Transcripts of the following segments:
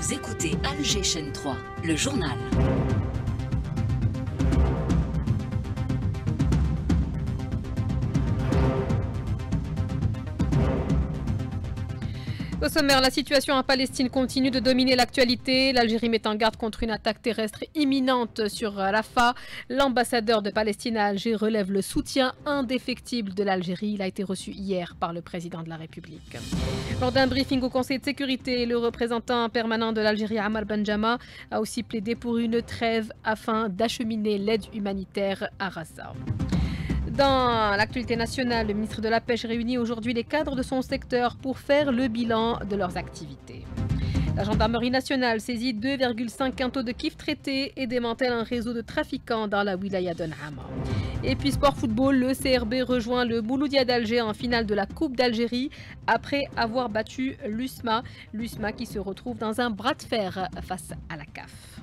Vous écoutez Alger Chaîne 3, le journal. Au sommaire, la situation en Palestine continue de dominer l'actualité. L'Algérie met en garde contre une attaque terrestre imminente sur Rafah. L'ambassadeur de Palestine à Alger relève le soutien indéfectible de l'Algérie. Il a été reçu hier par le président de la République. Lors d'un briefing au Conseil de sécurité, le représentant permanent de l'Algérie, Amar Benjama, a aussi plaidé pour une trêve afin d'acheminer l'aide humanitaire à Gaza. Dans l'actualité nationale, le ministre de la Pêche réunit aujourd'hui les cadres de son secteur pour faire le bilan de leurs activités. La gendarmerie nationale saisit 2,5 quintaux de kif traités et démantèle un réseau de trafiquants dans la wilaya de N'Ama. Et puis sport football, le CRB rejoint le Mouloudia d'Alger en finale de la Coupe d'Algérie après avoir battu l'USMA. L'USMA qui se retrouve dans un bras de fer face à la CAF.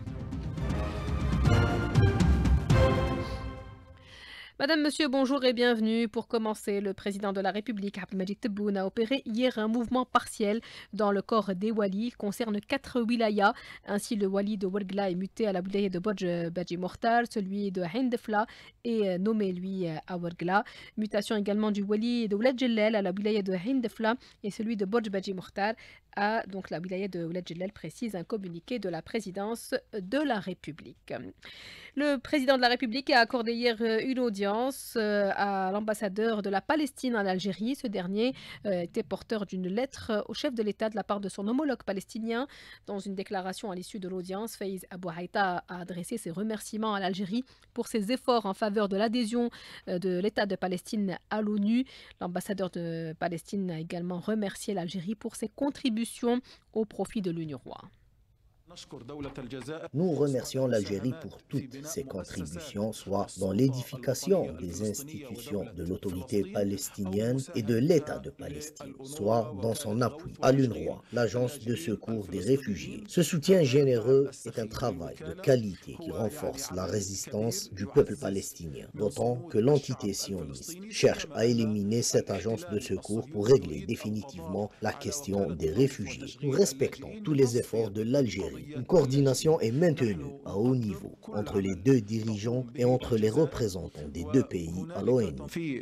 Madame, Monsieur, bonjour et bienvenue. Pour commencer, le président de la République, Abdelmadjid Tebboune, a opéré hier un mouvement partiel dans le corps des walis. Il concerne 4 wilayas. Ainsi, le wali de Ouargla est muté à la wilaya de Bodj Badji Mortar. Celui de Hindefla est nommé, lui, à Ouargla. Mutation également du wali de Ouled Jellel à la wilaya de Hindefla et celui de Bodj Badji Mortar à donc, la wilaya de Ouled Jellel, précise un communiqué de la présidence de la République. Le président de la République a accordé hier une audience à l'ambassadeur de la Palestine en Algérie. Ce dernier était porteur d'une lettre au chef de l'État de la part de son homologue palestinien. Dans une déclaration à l'issue de l'audience, Faiz Abou Haïta a adressé ses remerciements à l'Algérie pour ses efforts en faveur de l'adhésion de l'État de Palestine à l'ONU. L'ambassadeur de Palestine a également remercié l'Algérie pour ses contributions au profit de l'UNRWA. Nous remercions l'Algérie pour toutes ses contributions, soit dans l'édification des institutions de l'autorité palestinienne et de l'État de Palestine, soit dans son appui à l'UNRWA, l'agence de secours des réfugiés. Ce soutien généreux est un travail de qualité qui renforce la résistance du peuple palestinien, d'autant que l'entité sioniste cherche à éliminer cette agence de secours pour régler définitivement la question des réfugiés. Nous respectons tous les efforts de l'Algérie. Une coordination est maintenue à haut niveau entre les deux dirigeants et entre les représentants des deux pays à l'ONU.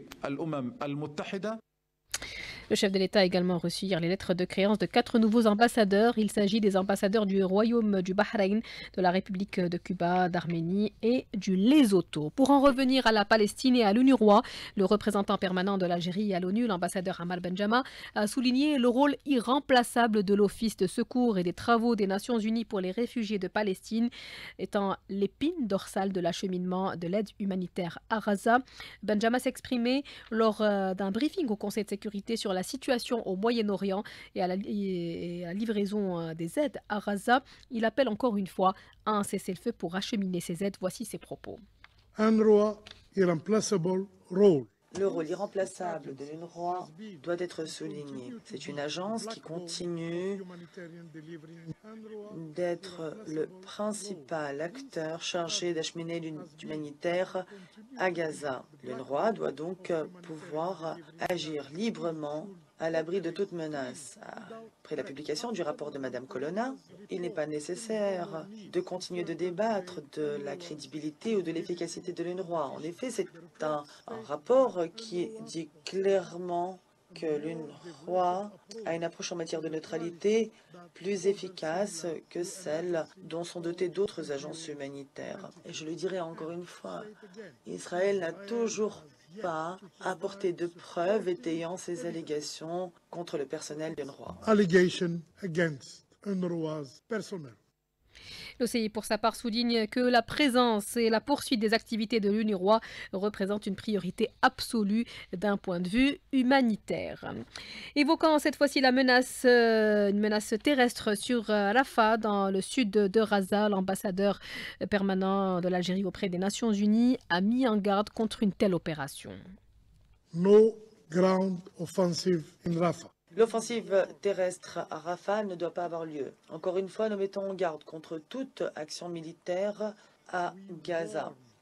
Le chef de l'État a également reçu hier les lettres de créance de 4 nouveaux ambassadeurs. Il s'agit des ambassadeurs du Royaume du Bahreïn, de la République de Cuba, d'Arménie et du Lesotho. Pour en revenir à la Palestine et à l'UNRWA, le représentant permanent de l'Algérie à l'ONU, l'ambassadeur Amar Benjama, a souligné le rôle irremplaçable de l'Office de secours et des travaux des Nations Unies pour les réfugiés de Palestine, étant l'épine dorsale de l'acheminement de l'aide humanitaire à Gaza. Benjama s'exprimait lors d'un briefing au Conseil de sécurité sur la situation au Moyen-Orient et à la livraison des aides à Gaza. Il appelle encore une fois à un cessez-le-feu pour acheminer ces aides. Voici ses propos. UNRWA irreplaceable role. Le rôle irremplaçable de l'UNRWA doit être souligné. C'est une agence qui continue d'être le principal acteur chargé d'acheminer l'aide humanitaire à Gaza. L'UNRWA doit donc pouvoir agir librement à l'abri de toute menace. Après la publication du rapport de Mme Colonna, il n'est pas nécessaire de continuer de débattre de la crédibilité ou de l'efficacité de l'UNRWA. En effet, c'est un rapport qui dit clairement que l'UNRWA a une approche en matière de neutralité plus efficace que celle dont sont dotées d'autres agences humanitaires. Et je le dirai encore une fois, Israël n'a toujours pas apporté de preuves étayant ces allégations contre le personnel d'UNRWA. Allegation against UNRWA's personnel. L'OCI, pour sa part, souligne que la présence et la poursuite des activités de l'UNRWA représentent une priorité absolue d'un point de vue humanitaire. Évoquant cette fois-ci la menace, une menace terrestre sur Rafah, dans le sud de Gaza, l'ambassadeur permanent de l'Algérie auprès des Nations Unies a mis en garde contre une telle opération. No ground offensive in Rafah. L'offensive terrestre à Rafah ne doit pas avoir lieu. Encore une fois, nous mettons en garde contre toute action militaire à Gaza.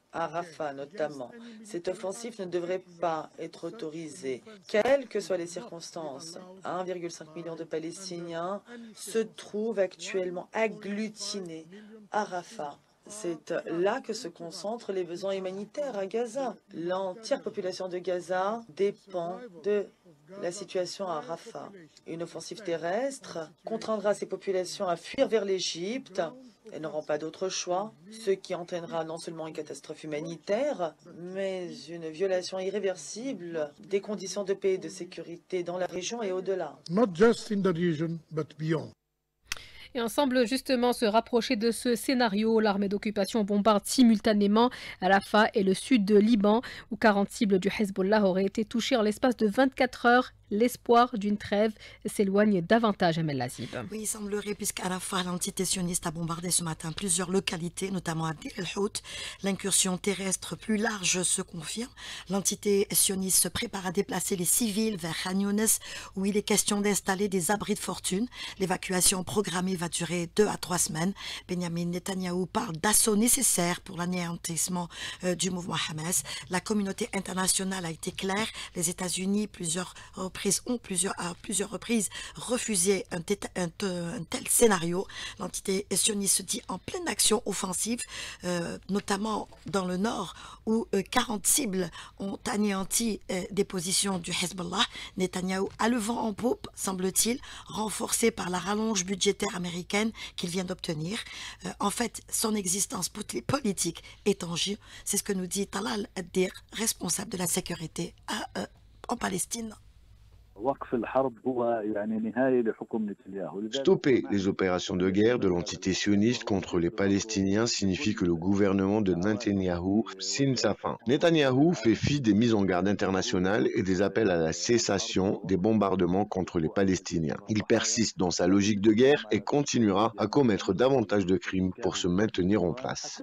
à Rafah notamment. Cette offensive ne devrait pas être autorisée, quelles que soient les circonstances. 1,5 million de Palestiniens se trouvent actuellement agglutinés à Rafah. C'est là que se concentrent les besoins humanitaires à Gaza. L'entière population de Gaza dépend de la situation à Rafah. Une offensive terrestre contraindra ces populations à fuir vers l'Égypte. Elles n'auront pas d'autre choix, ce qui entraînera non seulement une catastrophe humanitaire, mais une violation irréversible des conditions de paix et de sécurité dans la région et au-delà. Not just in the region, but beyond. Et on semble justement se rapprocher de ce scénario. L'armée d'occupation bombarde simultanément Rafah et le sud de Liban, où 40 cibles du Hezbollah auraient été touchées en l'espace de 24 heures. L'espoir d'une trêve s'éloigne davantage, Amel Lazib. Oui, il semblerait, puisqu'à Rafah, l'entité sioniste a bombardé ce matin plusieurs localités, notamment à Dir el-Hout. L'incursion terrestre plus large se confirme. L'entité sioniste se prépare à déplacer les civils vers Khan Younes, où il est question d'installer des abris de fortune. L'évacuation programmée va durer 2 à 3 semaines. Benjamin Netanyahou parle d'assaut nécessaire pour l'anéantissement du mouvement Hamas. La communauté internationale a été claire. Les États-Unis, à plusieurs reprises refusé un tel scénario. L'entité sioniste se dit en pleine action offensive, notamment dans le nord, où 40 cibles ont anéanti des positions du Hezbollah. Netanyahou a le vent en poupe, semble-t-il, renforcé par la rallonge budgétaire américaine qu'il vient d'obtenir. En fait, son existence politique est en jeu. C'est ce que nous dit Talal Addir, responsable de la sécurité en Palestine. Stopper les opérations de guerre de l'entité sioniste contre les Palestiniens signifie que le gouvernement de Netanyahou signe sa fin. Netanyahou fait fi des mises en garde internationales et des appels à la cessation des bombardements contre les Palestiniens. Il persiste dans sa logique de guerre et continuera à commettre davantage de crimes pour se maintenir en place.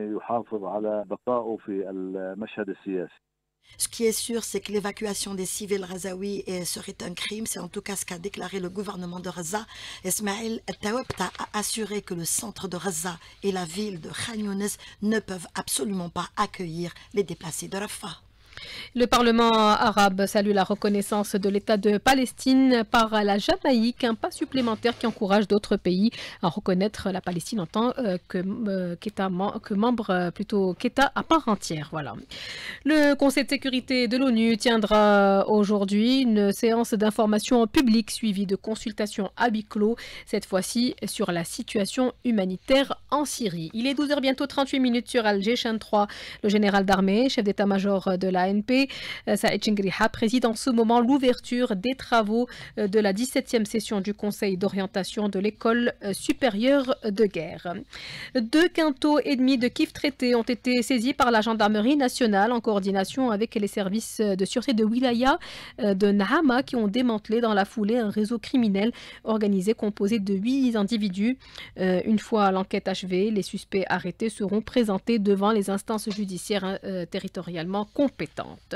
Ce qui est sûr, c'est que l'évacuation des civils razaouis serait un crime. C'est en tout cas ce qu'a déclaré le gouvernement de Gaza. Ismaël Tawebta a assuré que le centre de Gaza et la ville de Khan Younes ne peuvent absolument pas accueillir les déplacés de Rafah. Le Parlement arabe salue la reconnaissance de l'État de Palestine par la Jamaïque, un pas supplémentaire qui encourage d'autres pays à reconnaître la Palestine en tant qu'État à part entière. Voilà. Le Conseil de sécurité de l'ONU tiendra aujourd'hui une séance d'information publique suivie de consultations à huis clos, cette fois-ci sur la situation humanitaire en Syrie. Il est 12h bientôt 38 minutes sur Al-Jeshan 3. Le général d'armée, chef d'état-major de la ANP, Saïd Chingriha, préside en ce moment l'ouverture des travaux de la 17e session du Conseil d'orientation de l'école supérieure de guerre. 2 quintaux et demi de kifs traités ont été saisis par la gendarmerie nationale en coordination avec les services de sûreté de Wilaya de Nahama qui ont démantelé dans la foulée un réseau criminel organisé composé de 8 individus. Une fois l'enquête achevée, les suspects arrêtés seront présentés devant les instances judiciaires territorialement compétentes.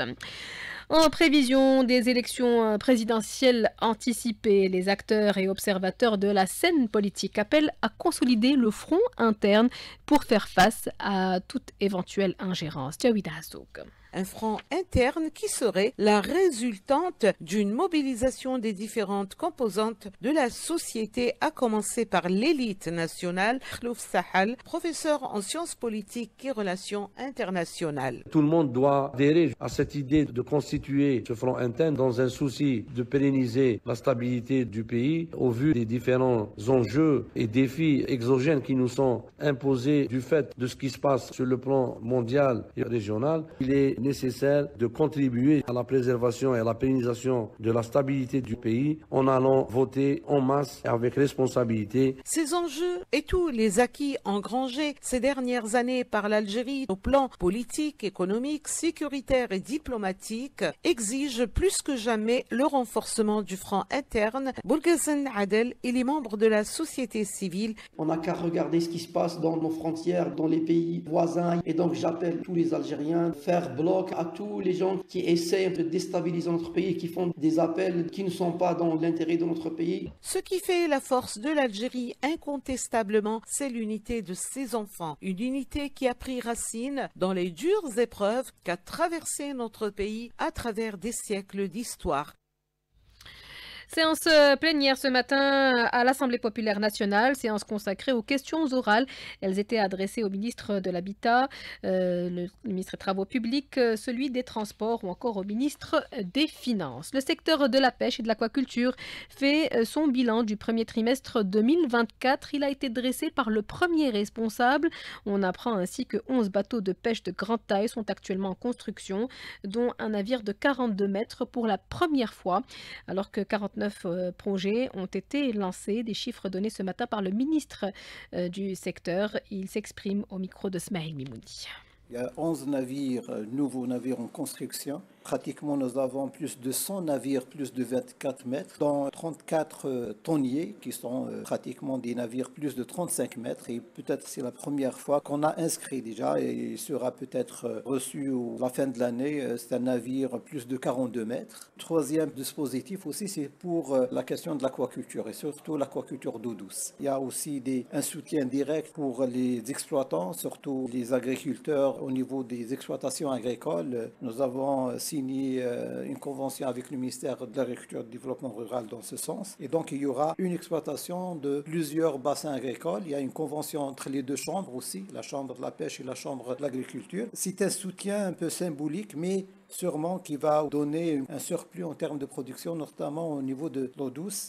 En prévision des élections présidentielles anticipées, les acteurs et observateurs de la scène politique appellent à consolider le front interne pour faire face à toute éventuelle ingérence. Jawida Hassouk. Un front interne qui serait la résultante d'une mobilisation des différentes composantes de la société, à commencer par l'élite nationale. Khlouf Sahal, professeur en sciences politiques et relations internationales. Tout le monde doit adhérer à cette idée de constituer ce front interne dans un souci de pérenniser la stabilité du pays au vu des différents enjeux et défis exogènes qui nous sont imposés du fait de ce qui se passe sur le plan mondial et régional. Il est nécessaire de contribuer à la préservation et à la pérennisation de la stabilité du pays en allant voter en masse et avec responsabilité. Ces enjeux et tous les acquis engrangés ces dernières années par l'Algérie au plan politique, économique, sécuritaire et diplomatique exigent plus que jamais le renforcement du front interne. Boulgazen Adel et les membres de la société civile. On n'a qu'à regarder ce qui se passe dans nos frontières, dans les pays voisins. Et donc j'appelle tous les Algériens à faire bloc Maroc, à tous les gens qui essaient de déstabiliser notre pays, qui font des appels qui ne sont pas dans l'intérêt de notre pays. Ce qui fait la force de l'Algérie, incontestablement, c'est l'unité de ses enfants. Une unité qui a pris racine dans les dures épreuves qu'a traversé notre pays à travers des siècles d'histoire. Séance plénière ce matin à l'Assemblée populaire nationale, séance consacrée aux questions orales. Elles étaient adressées au ministre de l'Habitat, le ministre des Travaux publics, celui des Transports ou encore au ministre des Finances. Le secteur de la pêche et de l'aquaculture fait son bilan du premier trimestre 2024. Il a été dressé par le premier responsable. On apprend ainsi que 11 bateaux de pêche de grande taille sont actuellement en construction, dont un navire de 42 mètres pour la première fois, alors que 49 projets ont été lancés, des chiffres donnés ce matin par le ministre du secteur. Il s'exprime au micro de Smaïl Mimouni. Il y a 11 navires, nouveaux navires en construction. Pratiquement, nous avons plus de 100 navires, plus de 24 mètres, dont 34 tonniers, qui sont pratiquement des navires plus de 35 mètres. Et peut-être c'est la première fois qu'on a inscrit déjà, et il sera peut-être reçu à la fin de l'année. C'est un navire plus de 42 mètres. Troisième dispositif aussi, c'est pour la question de l'aquaculture, et surtout l'aquaculture d'eau douce. Il y a aussi un soutien direct pour les exploitants, surtout les agriculteurs au niveau des exploitations agricoles. Nous avons signé une convention avec le ministère de l'Agriculture et du Développement rural dans ce sens. Et donc, il y aura une exploitation de plusieurs bassins agricoles. Il y a une convention entre les deux chambres aussi, la chambre de la pêche et la chambre de l'agriculture. C'est un soutien un peu symbolique, mais sûrement qui va donner un surplus en termes de production, notamment au niveau de l'eau douce.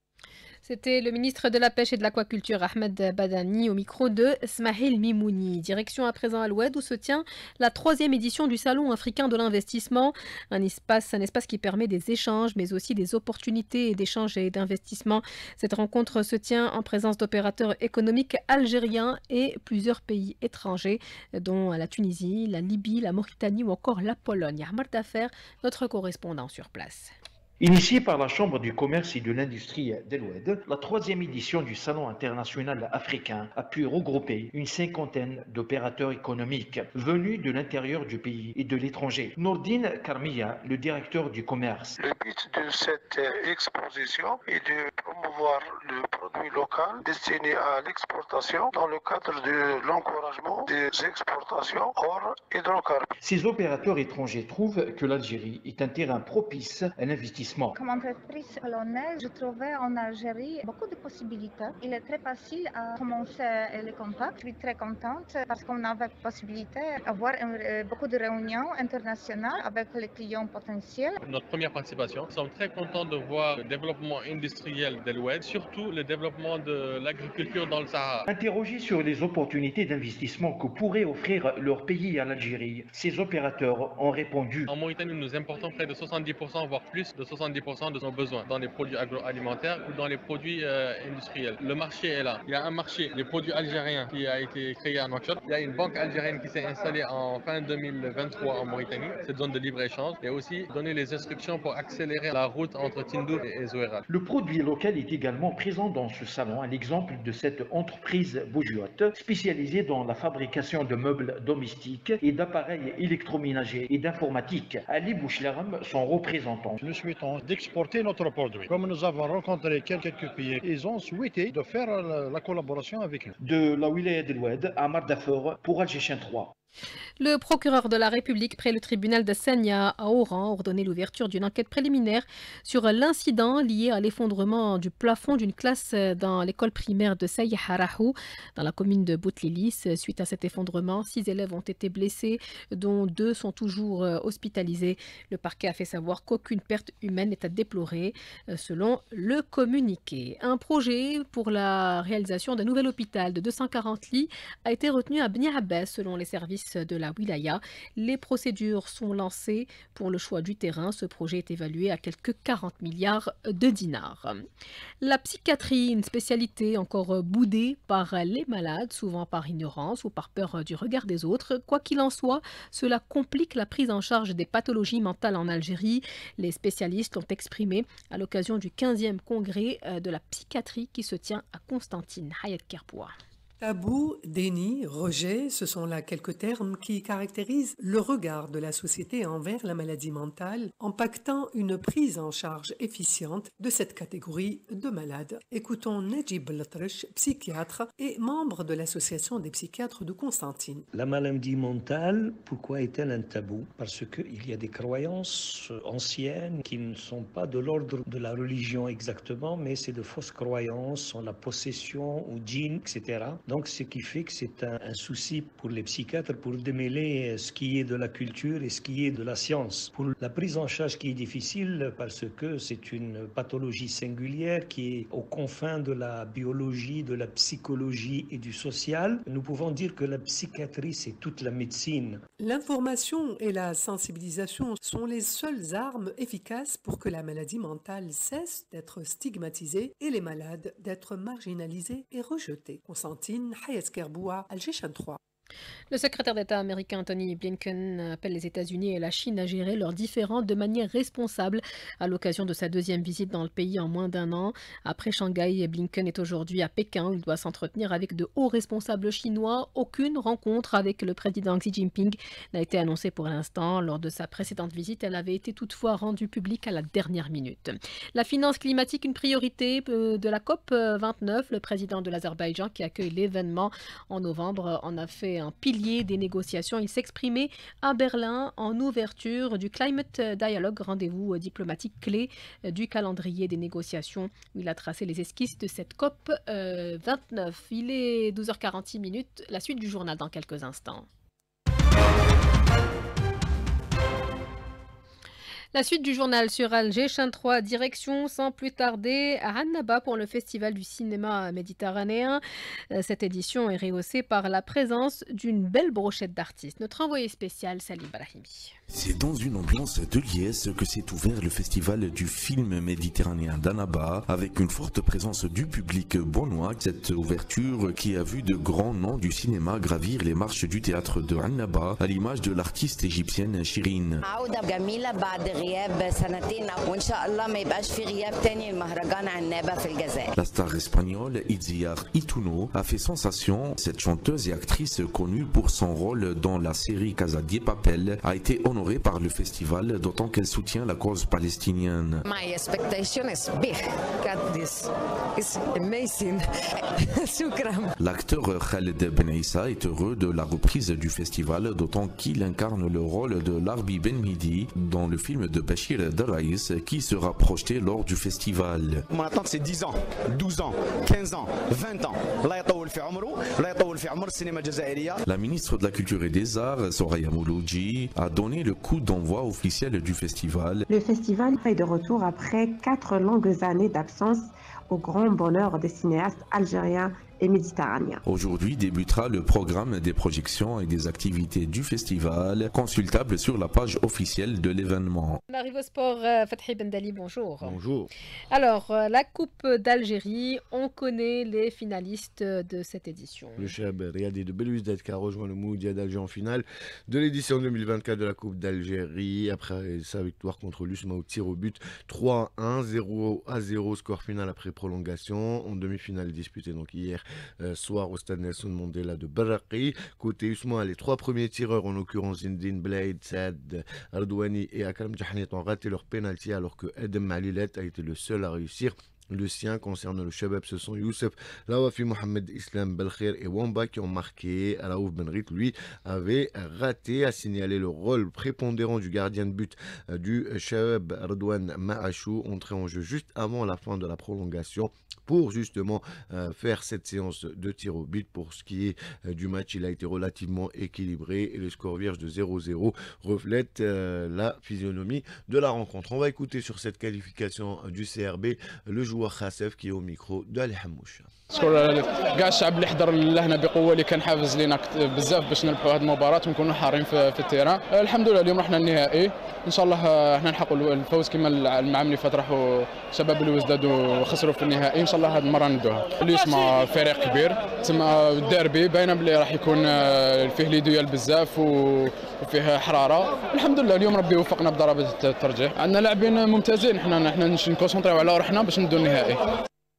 C'était le ministre de la Pêche et de l'Aquaculture, Ahmed Badani, au micro de Smaïl Mimouni. Direction à présent à l'Oued, où se tient la 3e édition du Salon africain de l'investissement. Un espace qui permet des échanges, mais aussi des opportunités d'échange et d'investissement. Cette rencontre se tient en présence d'opérateurs économiques algériens et plusieurs pays étrangers, dont la Tunisie, la Libye, la Mauritanie ou encore la Pologne. Ahmad Dafer, notre correspondant sur place. Initiée par la Chambre du commerce et de l'industrie d'El Oued, la 3e édition du Salon international africain a pu regrouper une 50aine d'opérateurs économiques venus de l'intérieur du pays et de l'étranger. Nourdine Karmia, le directeur du commerce. Le but de cette exposition est de promouvoir le produit local destiné à l'exportation dans le cadre de l'encouragement des exportations hors hydrocarbures. Ces opérateurs étrangers trouvent que l'Algérie est un terrain propice à l'investissement. Comme entreprise polonaise, je trouvais en Algérie beaucoup de possibilités. Il est très facile à commencer les contacts. Je suis très contente parce qu'on avait la possibilité d'avoir beaucoup de réunions internationales avec les clients potentiels. Notre première participation, nous sommes très contents de voir le développement industriel d'El Oued, surtout le développement de l'agriculture dans le Sahara. Interrogés sur les opportunités d'investissement que pourrait offrir leur pays à l'Algérie, ces opérateurs ont répondu. En Mauritanie, nous importons près de 70%, voire plus de 70% de nos besoins dans les produits agroalimentaires ou dans les produits industriels. Le marché est là. Il y a un marché des produits algériens qui a été créé à Nouakchott. Il y a une banque algérienne qui s'est installée en fin 2023 en Mauritanie, cette zone de libre-échange, et aussi donner les instructions pour accélérer la route entre Tindouf et Zouérat. Le produit local est également présent dans ce salon, à l'exemple de cette entreprise Boujuat, spécialisée dans la fabrication de meubles domestiques et d'appareils électroménagers et d'informatique. Ali Bouchlarm, son représentant. Nous souhaitons d'exporter notre produit. Comme nous avons rencontré quelques pays, ils ont souhaité de faire la collaboration avec nous. De la wilaya d'El Oued à Mardafor pour Algéchien 3. Le procureur de la République près le tribunal de Sania à Oran a ordonné l'ouverture d'une enquête préliminaire sur l'incident lié à l'effondrement du plafond d'une classe dans l'école primaire de Saïh Harahou dans la commune de Boutlilis. Suite à cet effondrement, 6 élèves ont été blessés, dont 2 sont toujours hospitalisés. Le parquet a fait savoir qu'aucune perte humaine n'est à déplorer, selon le communiqué. Un projet pour la réalisation d'un nouvel hôpital de 240 lits a été retenu à Bni Abbas, selon les services de la wilaya. Les procédures sont lancées pour le choix du terrain. Ce projet est évalué à quelques 40 milliards de dinars. La psychiatrie, une spécialité encore boudée par les malades, souvent par ignorance ou par peur du regard des autres. Quoi qu'il en soit, cela complique la prise en charge des pathologies mentales en Algérie. Les spécialistes l'ont exprimé à l'occasion du 15e congrès de la psychiatrie qui se tient à Constantine. Hayat Kerpoua. Tabou, déni, rejet, ce sont là quelques termes qui caractérisent le regard de la société envers la maladie mentale, impactant une prise en charge efficiente de cette catégorie de malades. Écoutons Najib Latrache, psychiatre et membre de l'association des psychiatres de Constantine. La maladie mentale, pourquoi est-elle un tabou? Parce qu'il y a des croyances anciennes qui ne sont pas de l'ordre de la religion exactement, mais c'est de fausses croyances en la possession ou djinn, etc. Donc, ce qui fait que c'est un souci pour les psychiatres pour démêler ce qui est de la culture et ce qui est de la science. Pour la prise en charge qui est difficile parce que c'est une pathologie singulière qui est aux confins de la biologie, de la psychologie et du social, nous pouvons dire que la psychiatrie, c'est toute la médecine. L'information et la sensibilisation sont les seules armes efficaces pour que la maladie mentale cesse d'être stigmatisée et les malades d'être marginalisés et rejetés. Constantine, Hayes Kerboua, Alger 3. Le secrétaire d'État américain Tony Blinken appelle les États-Unis et la Chine à gérer leurs différends de manière responsable à l'occasion de sa deuxième visite dans le pays en moins d'un an. Après Shanghai, Blinken est aujourd'hui à Pékin où il doit s'entretenir avec de hauts responsables chinois. Aucune rencontre avec le président Xi Jinping n'a été annoncée pour l'instant. Lors de sa précédente visite, elle avait été toutefois rendue publique à la dernière minute. La finance climatique, une priorité de la COP 29. Le président de l'Azerbaïdjan qui accueille l'événement en novembre en a fait un pilier des négociations. Il s'exprimait à Berlin en ouverture du Climate Dialogue, rendez-vous diplomatique clé du calendrier des négociations. Il a tracé les esquisses de cette COP 29. Il est 12h46, la suite du journal dans quelques instants. La suite du journal sur Alger, chaîne 3, direction sans plus tarder à Annaba pour le Festival du cinéma méditerranéen. Cette édition est rehaussée par la présence d'une belle brochette d'artistes. Notre envoyé spécial, Salim Brahimi. C'est dans une ambiance de liesse que s'est ouvert le Festival du film méditerranéen d'Annaba avec une forte présence du public bonnois. Cette ouverture qui a vu de grands noms du cinéma gravir les marches du théâtre de Annaba à l'image de l'artiste égyptienne Shirin. La star espagnole Itziar Ituno a fait sensation. Cette chanteuse et actrice connue pour son rôle dans la série Casa de Papel a été honorée par le festival, d'autant qu'elle soutient la cause palestinienne. My expectation is big. God, this is amazing. L'acteur Khaled Ben Issa est heureux de la reprise du festival, d'autant qu'il incarne le rôle de Larbi Ben Midi dans le film de Bachir Daraïs qui sera projeté lors du festival. Mon attente c'est 10 ans, 12 ans, 15 ans, 20 ans. La ministre de la Culture et des Arts, Soraya Mouloudji, a donné le coup d'envoi officiel du festival. Le festival est de retour après 4 longues années d'absence au grand bonheur des cinéastes algériens et méditerranéens. Aujourd'hui débutera le programme des projections et des activités du festival, consultable sur la page officielle de l'événement. On arrive au sport, Fathi Bendali, bonjour. Bonjour. Alors, la Coupe d'Algérie, on connaît les finalistes de cette édition. Le Cheb Riadi de Belouizdad qui a rejoint le Moudia d'Alger en finale de l'édition 2024 de la Coupe d'Algérie après sa victoire contre l'USMA au tir au but 3-1, 0-0 score final après prolongation en demi-finale disputée donc hier soir au stade Nelson Mandela de Barraqi. Côté USMA, les 3 premiers tireurs, en l'occurrence Zindine Blade, Saad Ardouani et Akram Jahanit, ont raté leur pénalty alors que Edem Malilet a été le seul à réussir le sien. Concernant le Shabab, ce sont Youssef Lawafi, Mohamed Islam Belkher et Wamba qui ont marqué. Raouf Benrit, lui, avait raté, à signaler le rôle prépondérant du gardien de but du Shabab, Ardouane Maachou, entré en jeu juste avant la fin de la prolongation pour justement faire cette séance de tir au but. Pour ce qui est du match, il a été relativement équilibré et le score vierge de 0-0 reflète la physionomie de la rencontre. On va écouter sur cette qualification du CRB le joueur Khassef qui est au micro de Ali Hamouche. كاع الشعب اللي حضر لهنا بقوه اللي كان حافز لينا بزاف باش نربحوا هذه المباراه ونكونوا حارين في التيران. الحمد لله اليوم رحنا النهائي ان شاء الله احنا نحققوا الفوز كما العام اللي فات راحوا شباب الوزداد وخسروا في النهائي. ان شاء الله هذه المره ندوها. اليوسما فريق كبير تما الديربي باينه بلي راح يكون فيه لي دويال بزاف وفيه حراره. الحمد لله اليوم ربي وفقنا بضربه الترجيح. عندنا لاعبين ممتازين. احنا نكونسونطريو على روحنا باش ندو النهائي.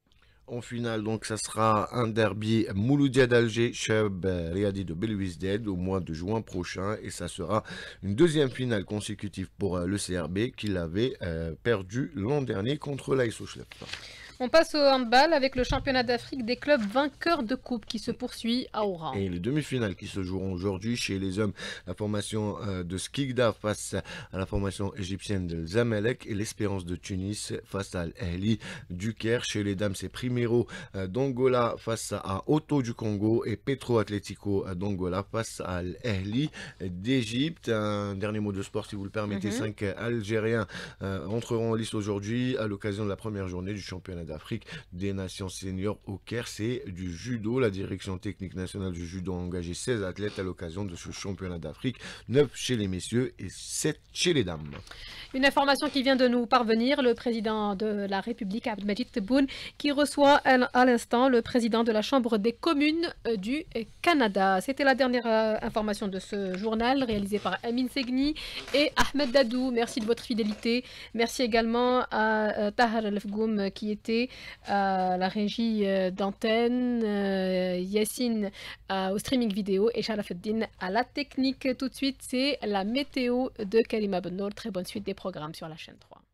En finale, donc, ça sera un derby Mouloudia d'Alger, Cheb Riadi de Belouizdad au mois de juin prochain. Et ça sera une deuxième finale consécutive pour le CRB qu'il avait perdu l'an dernier contre l'AS Schlep. On passe au handball avec le championnat d'Afrique des clubs vainqueurs de coupe qui se poursuit à Oran. Et les demi-finales qui se joueront aujourd'hui chez les hommes, la formation de Skikda face à la formation égyptienne de Zamalek et l'Espérance de Tunis face à Al-Ahli du Caire. Chez les dames, c'est Primero d'Angola face à Auto du Congo et Petro Atlético d'Angola face à Al-Ahli d'Égypte. Un dernier mot de sport si vous le permettez. 5 Algériens entreront en liste aujourd'hui à l'occasion de la première journée du championnat d'Afrique des Nations seniors au Caire. C'est du judo. La direction technique nationale du judo a engagé 16 athlètes à l'occasion de ce championnat d'Afrique, 9 chez les messieurs et 7 chez les dames. Une information qui vient de nous parvenir, le président de la République, Abdelmadjid Tebboune, qui reçoit à l'instant le président de la Chambre des communes du Canada. C'était la dernière information de ce journal réalisé par Amin Segni et Ahmed Dadou. Merci de votre fidélité. Merci également à Tahar El-Fgoum qui était à la régie d'antenne, Yassine au streaming vidéo et Sharafeddin à la technique. Tout de suite, c'est la météo de Karima Bennour. Très bonne suite des programmes sur la chaîne 3.